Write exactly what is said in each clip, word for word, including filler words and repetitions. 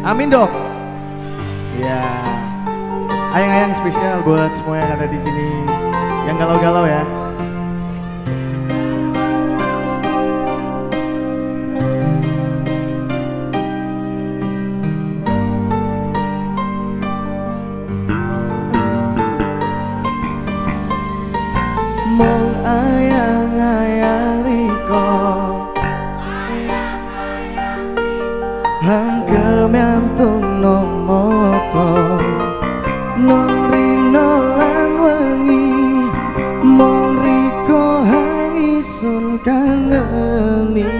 Amin dong. Ya, ayang-ayang spesial buat semua yang ada di sini, yang galau-galau ya. Mong ayang-ayang riko hang kemiantung no moto nong rino lan wengi mong riko hang isun kangeni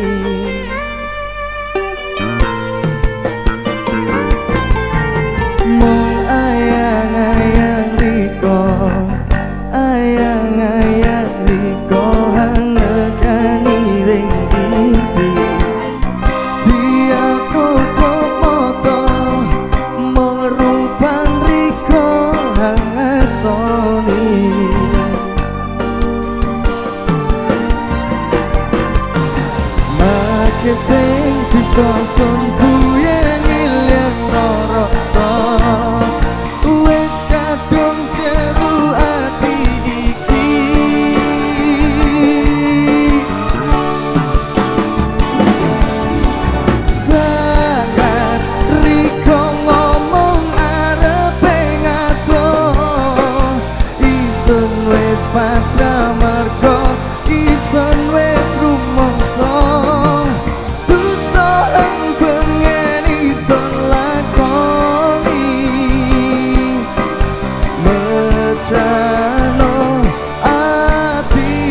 mong ayang-ayang riko ayang-ayang riko hang nekani ring iki tiap tutup moto merupan riko hang ngetoni make sing bisa sun kuyen ilang rasa wis kadung jeru ati iki sangat riko ngomong arepe ngato isun wis pasrah mergo isun wis rumangsa tusohang pengen isun lakoni mecano ati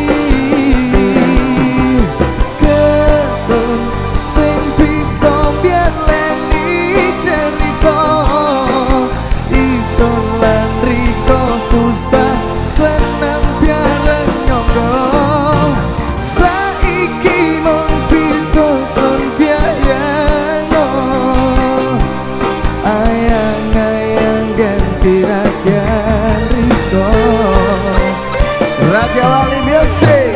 ketun sing bisa biar leni cerita isun lan riko susah seneng biar nyonggo saiki mung bisa sun biayano ayang-ayang ganti rakyat riko Raja Wali Music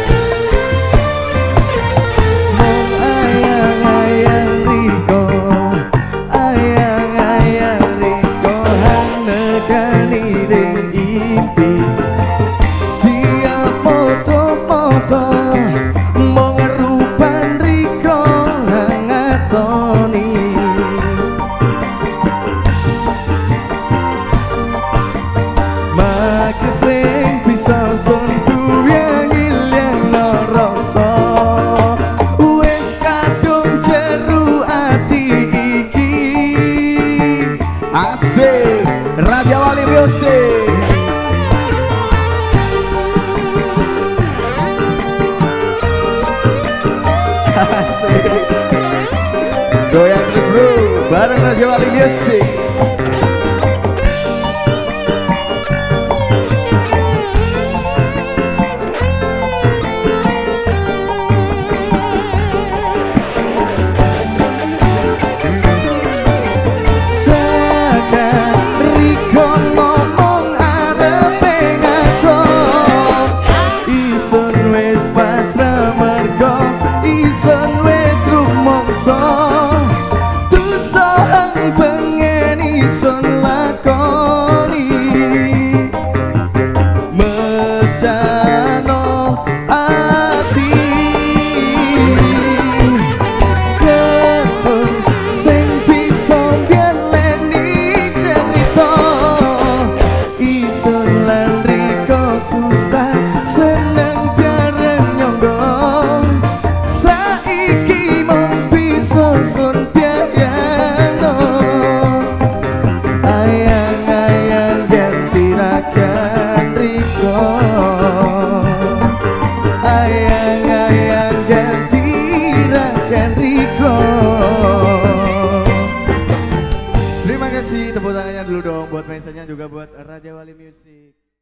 mong ayang-ayang riko ayang-ayang riko hang nekani ring impi tiap moto-moto mong rupan riko hang ngatoni make sing bisa sun yang ilang rasa wis kadung jeru ati iki asik Raja Wali Music asik goyang terus bro bareng Raja Wali Music. Riko ngomong arepe ngato isun wis pasrah mergo isun wis rumangsa tusohang pengen isun lakoni mecano ati ketun sing bisa biar leni cerita isun lan riko susah seneng bareng nyonggo saiki mung bisa sun biayano ayang-ayang ganti rakyat riko ayang-ayang ganti rakyat riko. Terima kasih, tepuk tangannya dulu dong buat mentionnya juga buat Raja Wali Music.